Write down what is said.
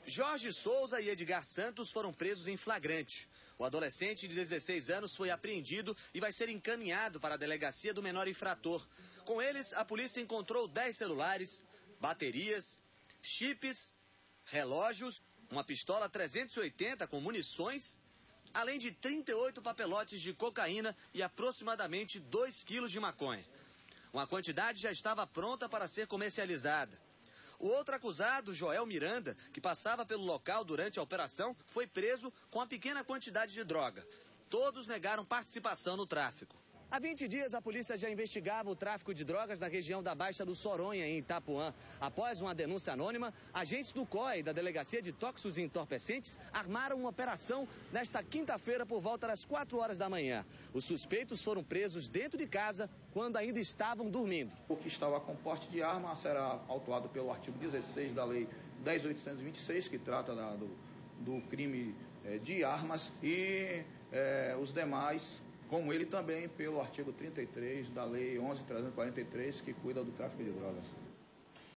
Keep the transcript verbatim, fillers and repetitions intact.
Jorge Souza e Edgar Santos foram presos em flagrante. O adolescente de dezesseis anos foi apreendido e vai ser encaminhado para a delegacia do menor infrator. Com eles, a polícia encontrou dez celulares, baterias, chips, relógios, uma pistola trezentos e oitenta com munições, além de trinta e oito papelotes de cocaína e aproximadamente dois quilos de maconha. Uma quantidade já estava pronta para ser comercializada. O outro acusado, Joel Miranda, que passava pelo local durante a operação, foi preso com uma pequena quantidade de droga. Todos negaram participação no tráfico. Há vinte dias, a polícia já investigava o tráfico de drogas na região da Baixa do Soronha, em Itapuã. Após uma denúncia anônima, agentes do C O I, da Delegacia de Tóxicos e Entorpecentes, armaram uma operação nesta quinta-feira por volta das quatro horas da manhã. Os suspeitos foram presos dentro de casa quando ainda estavam dormindo. O que estava com porte de arma será autuado pelo artigo dezesseis da Lei dez mil oitocentos e vinte e seis, que trata da, do, do crime é, de armas, e é, os demais, como ele também pelo artigo trinta e três da Lei onze mil trezentos e quarenta e três, que cuida do tráfico de drogas.